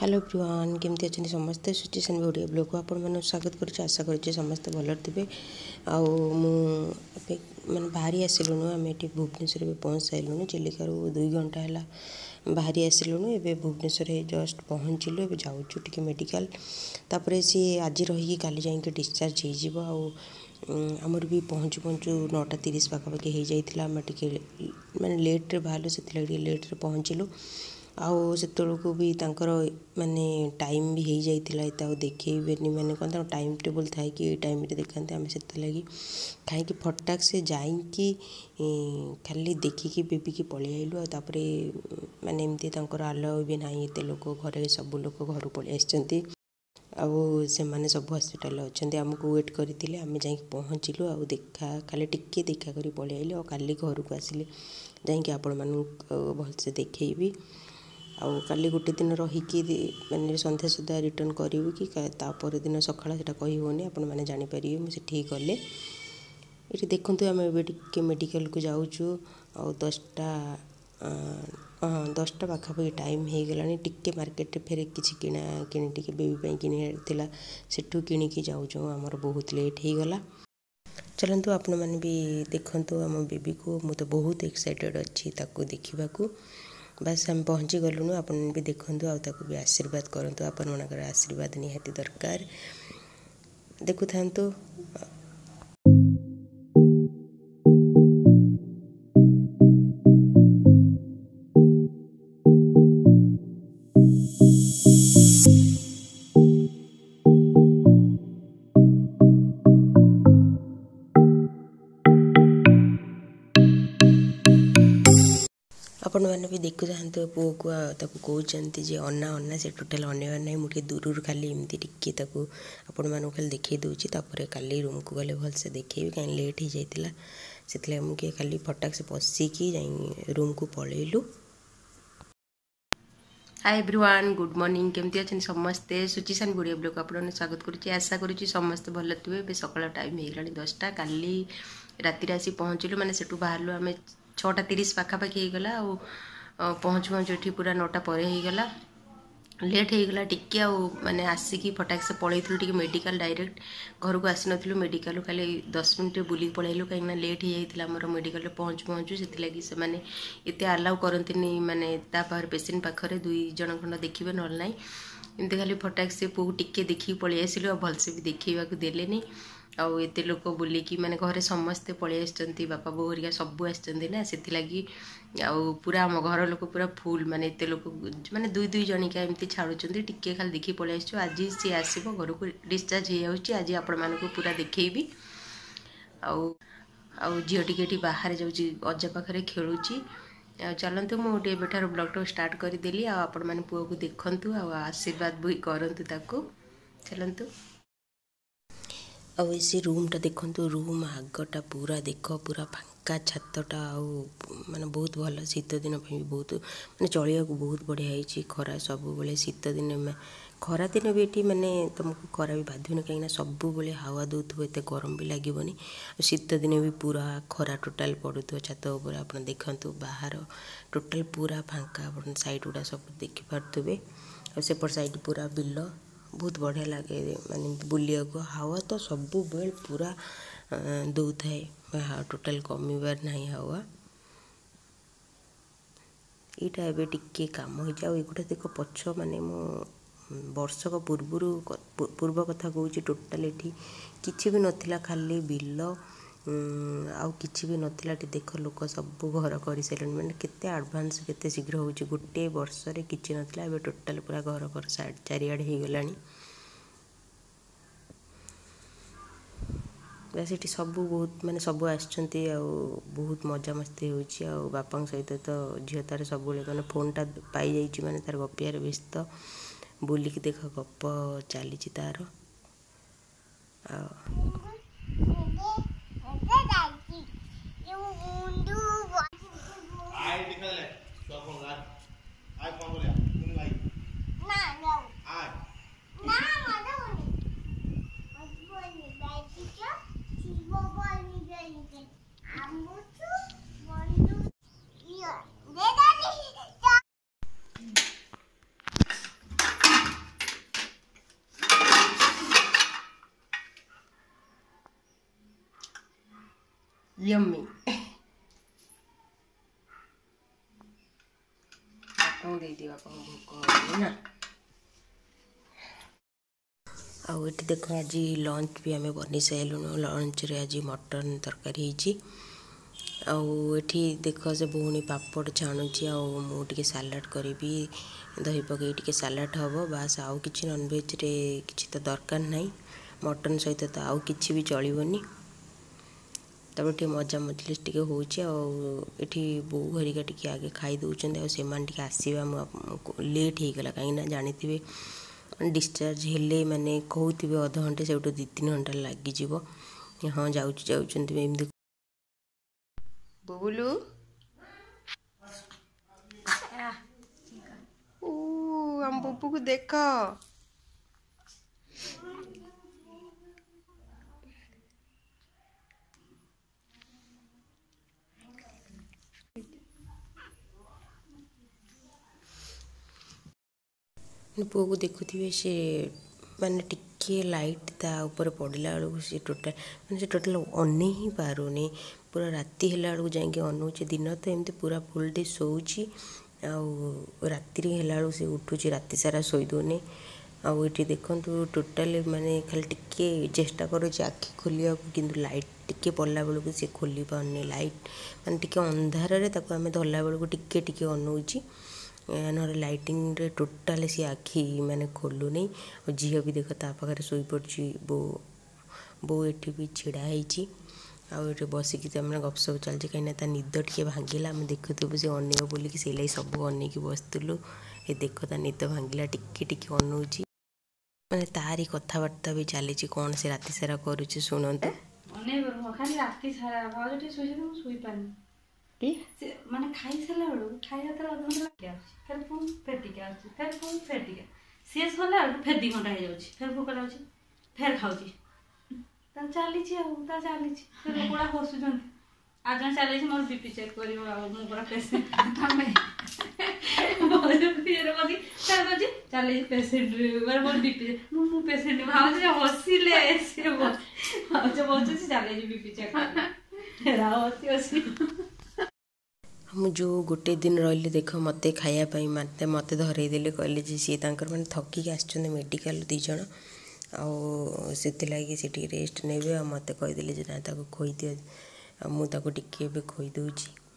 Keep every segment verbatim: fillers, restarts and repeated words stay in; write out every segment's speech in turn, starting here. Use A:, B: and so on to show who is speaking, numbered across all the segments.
A: Hello everyone केमती अच्छा समस्ते सुचिसन ओडिया ब्लॉग को आपण मन स्वागत करुच्चे आशा करुच्चे समस्ते भल थे आउ मुझे मैंने बाहरी आसिलुनु आम ये भुवनेश्वर भी पहुँच सारूँ चिलिकार दुई घंटा है बाहरी आसिलुनु ए भुवनेश्वर जस्ट पहुँचलु ए जाऊँ टी मेडिकल तापर सी आज रही काली जाइए डिस्चार्ज हो आमर भी पहुँचु पहुँचु नौटा तीस पाखापाखि हो जाता आम टे मानने लेट्रे बाहर से लेट्रे पहुँचलु आउ से को भी तांकर माने टाइम भी हो जाइए एत देखेबेनि माने कौन टाइम टेबल थाए कि टाइम देखते आम से लगी कहीं फटाक से जाइकी खाली देखिकी बेबी की पलि आइलु तापर माने एमती आलाउ भी ना एत लोक घरे सब लोक घर पलि आसछन्ती आउ से माने सब हॉस्पिटल अच्छा आमको वेट करते आम जा पहुँचलु आ देखा खाली टिके देखा करी पलि आइलु काली घर को आसिले जाकि आपण मान भलसे देखी आउ काली गोटे दिन रहीकि मैंने संध्या सुधा रिटर्न करूँ कि तापर दिन सकाळ से कहीहनी आपण मैंने जापर मुझे ठीक गले ये देखूँ आम ए मेडिकल को जाऊँ आ दसटा हाँ दसटा पाखापाखि टाइम हो गला टिके मार्केट फेर किसी किना कि टे बेबी कि सेठू किणिकी जाऊँ आमर बहुत लेट हो गला। चलतु आपण मैंने भी देखु आम बेबी को मु तो बहुत एक्साइटेड अच्छी ताकू देखा बस आम पहुँची गलुनु आपन भी देखु आउ भी आशीर्वाद करूँ आपण मनकर आशीर्वाद निहाती दरकार देखु था। आपण मैंने भी देखु था पुओ को कहते जे अन्ना अन्ना से टोटाल अनेवार ना मुझे दूर खाली एमती टिके आपण मानू खाली देखी दूची काली रूम को गले भलसे देखेबी कहीं लेट हो जाता से मुझे खाली फटाक से पशिकी जा रूम को पलैलु। हाय एवरीवन गुड मॉर्निंग केमती अच्छा समस्ते सुचिसन ओडिया ब्लॉग को आपने स्वागत करुच्ची आशा करुच्ची समस्ते भल थे सकाळ टाइम हो गला दसटा काली राति आसी पहुँचलु माने सेठू बाहरलु आम छटा तीस पाखापाखि हो गला पहुँचु पहुँचु ये पूरा नौटा पर हो गला लेट हो गला टिके माने आसिकी फटाक से पलैलु टे मेडिकल डायरेक्ट घर को आसी नथिलु मेडिकल खाली दस मिनट बुली पलैलु कहीं लेट हो जाता आमर मेडिकल पहुँचु पहुँचु से से माने एते अलाउ करंतिनी माने ता पाखर पेशेंट पाखरे दुई जन खंड देखिबे नल नाही एमती खाली फटाक से पु टिके देखी पलि आसिलु भलसे भी देखा देलेनी आउ एते लोक बुलिकी माने घरे समस्ते पलि आछन्ती बापा बो हरिका सब आछन्ती ना सेति लागि आउ पूरा आम घर लोक पूरा फुल माने एते लोक माने दुई दुई जणिका एमती छाड़ुछन्ती टिके खाली देखि पलि आछो आज सी आसीबो घर को डिस्चार्ज हो जाउची आज आपण मानको पूरा देखैबी आउ आउ झियो टिके टी बाहर जाउची अजा पाखरे खेलुची चलतु मुझे एबार ब्लॉग स्टार्ट करदेली आपण मैंने पुओ को देखु आशीर्वाद भी करतु ताकू चलतु आउ इसी रूम टा देखु रूम आगटा पूरा देख पूरा फांका छातटा आउ माने बहुत भल शीत दिन भी बहुत माने चलिया बहुत बढ़िया है खरा सब बेले शीत दिन में खरा दिन भी ये माने तुमको खरा भी बाध्य कहीं सब बेले हावा दौथो एत गरम भी लगे शीत दिन भी पूरा खरा टोटाल पड़ुथ छात उपर आप देखु बाहर टोटाल पूरा फांका आप साइड गुड़ा सब देखिपे सेपट साइड पूरा बिल बहुत बढ़िया लगे माने बुलिया को हावा तो सब बेल पूरा दौ थाए टोटाल कमिबार ना हावा यहाँ एवं टिके कम हो एगुटा देख पछ माने मो वर्षक पूर्वर पूर्व कथा कहूँ टोटाल ये किसी भी नथिला खाली बिल आउ किसी भी नथिला देख लोक सब घर कर सारे मैंने केते एडवांस केते शीघ्र हो गोटे वर्ष रे किछि नथिला एबे टोटाल पूरा घर कर साइड चारिआडे हो गलानी बस ये सब बहुत माने सब आछन्ती आ बहुत मजा मस्ती होची आ बापा सहित तो झील तार सब मैंने फोन टा पाई जाइए माने तार गपियार व्यस्त बुलिकी देख गप चली तार यम्मी बापा दे दिए बापा भोक ना आउ ये देख आज लंच भी आम बनी सारूँ लंच रे आज मटन तरकारी आठी देख से भौणी पापड़ छाणुची आटे सालाड करी दही पकई टे सालाड हम बास आउ कि नॉनवेज रे किसी तो दरकार नहीं मटन सहित तो आउ कि भी चलनी तब टे मजा मजलिस टे होठी बो हरिका टे आगे खाई दौरान से आसवा लेट हो गला कहीं जानी डिस्चार्ज हेले माने कहते अध घंटे से दी तीन घंटा लगिज हाँ जाऊँ जाऊँ बुबुलू हम बुबू को देख पुओ को देखुवे से माने टिके लाइट ता ऊपर पड़ला बेलू सी टोटाल मैंने टोटाल अन ही पारुनी पूरा राति है बेलू जाकि अनौचे दिन तो एमती पूरा फुल डे शोची राति है से उठुची राति सारा शोदे आठी देखु टोटाल माने खाली टिके चेष्टा करुँच आखि खोलिया किंतु लाइट टिके पड़ला बेलू सी खोली पारनी लाइट माने टिके अंधार आम धरला बेलू टिके टिके अनौची ना लाइटिंग रे टोटाल सी आखि माने खोलू नहीं और झील भी देख ता पाखे शोई पड़ी बो बो एठी भी छिड़ा होती आठ बसिकी मैंने गपसप चलती कहीं निद टे भांगला आम देखुबू से अन बोल से लगे सब अनेक बसलु ये देख ता निद भांगला टिके टिके अनौची मैंने तारी कथबार्ता भी चली कौन से राति सारा करुचे शुणु
B: माने खाई सारा बेलू खाई अध घंटा फिर पुणी फेर टिके आसुची फिर पुणी फेर टिके शेष होला फेर दी घंटा हो फिर भोक लाଗୁଛି फेर खाऊची चली चली लोकड़ा हसुं आज जन चली मोर बीपी चेक कर पूरा पेसेंट चली पेसेंट मोर बीपी मु पेसेंट भाज हसिले भाज बचुची चली बीपी चेक कर हसी हसी
A: मु जो गोटे दिन रही देख मत खायापाई मत मत धरईदे कहले सी मैंने थकिक आसमेडिकल मेडिकल दीज से रेस्ट ने मत कहीदे ना खोई दियो मुझे खोईदे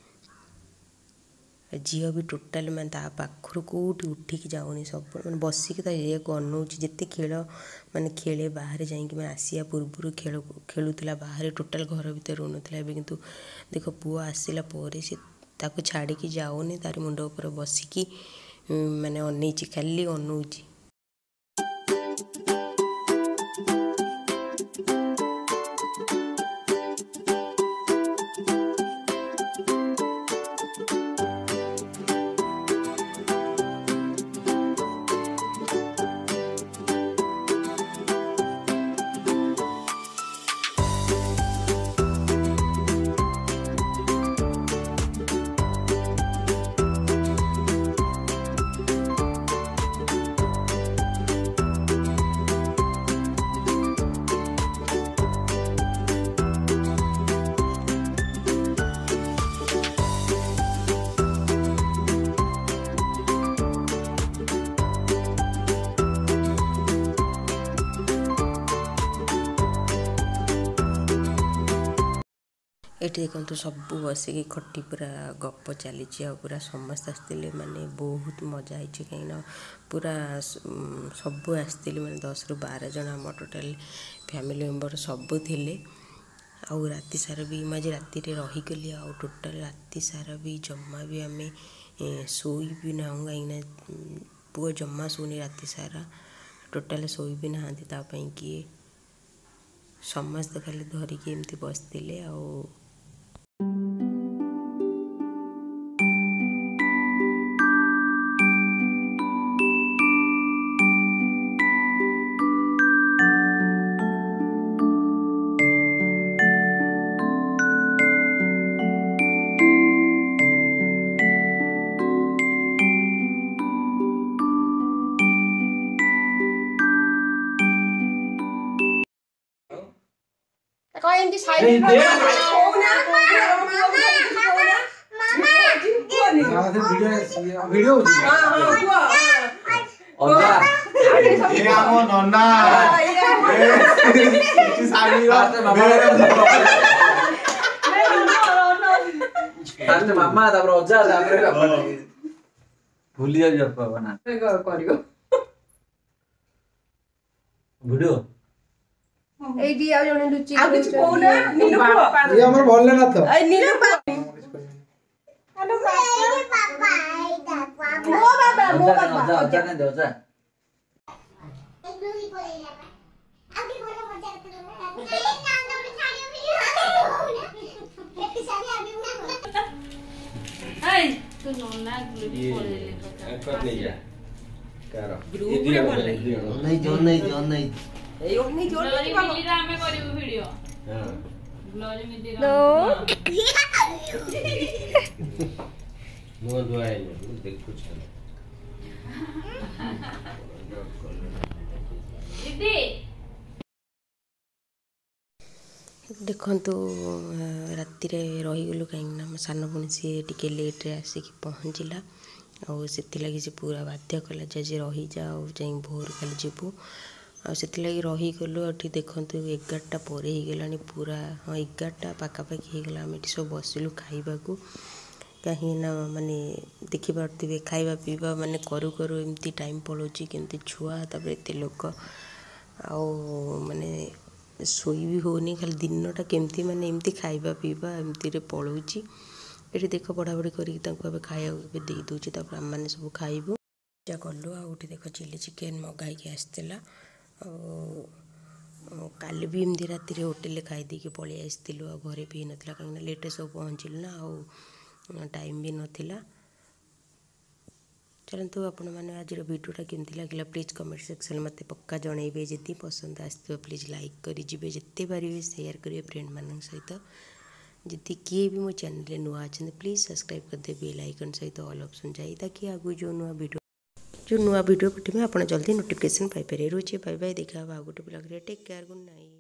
A: झील भी टोटाल मैं पाखर कौटी उठिक जाऊनी सब मैं बसिक ये अनौची जिते खेल माने खेले बाहर जाइए मैं आसिया पूर्व खेल खेलुला बाहर टोटाल घर भर रोनुला किंतु देख पुआ आसला पर से ताको छाड़ी की जाऊनी तार मुंड ऊपर बसिकी माने अनईची खाली अनौची ये देखो सब बसिक खटी पूरा गप चली पूरा समस्त आसते माने बहुत मजा आई कहीं पूरा सब आसते माने दस रु बार जन आम टोटाल फैमिली मेंबर सब थे आउ राति सारा भी मुझे राति रहीगली आउ टोटाल राति सारा भी जमा भी आम शोई भी ना कहीं पुआ जमा शोनी राति सारा टोटाल शोई भी ना किए समस्त खाली धरिकी एमती बसते आ
C: एमती साइलेंट होना वीडियो वीडियो हां हां ओजा ये आमो नन्ना ये साड़ी फास्ट मामा तापर ओजा तापर बापा भूली जा बापा बना करियो वीडियो
D: एडी आ जने लुचि
C: आ कुछ कोना नीलू बापा ये हमर बोलले ना तो ए नीलू बापा हेलो बापा मो बाबा मो बाबा ओजा ना दे ओजा
B: तू नोना ग्रुप पड़े
C: कर ले जा करो
B: ग्रुप रे बोल
C: नहीं जोन नहीं जोन नहीं ए जोन नहीं जोन
B: नहीं मिली रा हमें करियो वीडियो हां ब्लॉग में दे
D: नो
C: नो दो आए देख कुछ
B: दीदी
A: देखंतु राति रे रहीगलु कहीं मो सान पुणी सी टिके लेट्रे आसिक पहुँचला से से पूरा बाध्य कला जे रही जा जाई भोर खाली जीवु आगे रहीगलु ये देखु एगारटा पर हो पूरा हाँ एगारटा पाखापाखि होगला आम ये सब बसिलु खाइबा कहीं ना माने देखी पारे खाइबा पीवा माने करू करू एमती टाइम पलाउची केमती छुआ तापर एत लोक आ माने शोई भी होनी खाली दिनटा केमती माने एमती खाइबा पीवा एमती रे पलाउची ये देख पढ़ापढ़ी करके खाया दे दूची आम मैंने सब खाइबू जा कलु आउे देख चिली चिकेन मगाई आसला काली भी एमती राति होटेल खाईदे पलि आसलु आ घरे भी नाला कहीं लेटे सब पहुँचलु ना आ टाइम भी नाला चलतु आपण मैंने आज वीडियोटा केमती लगे प्लीज कमेंट सेक्शन मत पक्का जनइबे जदि पसंद आसो प्लीज लाइक करें जिते पारे शेयर करेंगे फ्रेंड मान सहित जदि किए भी मो चैनल नुआ अच्छा प्लीज सब्सक्राइब करदे बेल आइकन सहित ऑल ऑप्शन चाहिए ताकि आगु जो नुआ वीडियो जो नुआ वीडियो पठे आप जल्दी नोटिफिकेशन पाइपर रोचे बाय बाय देखा गोटे blog take care good night.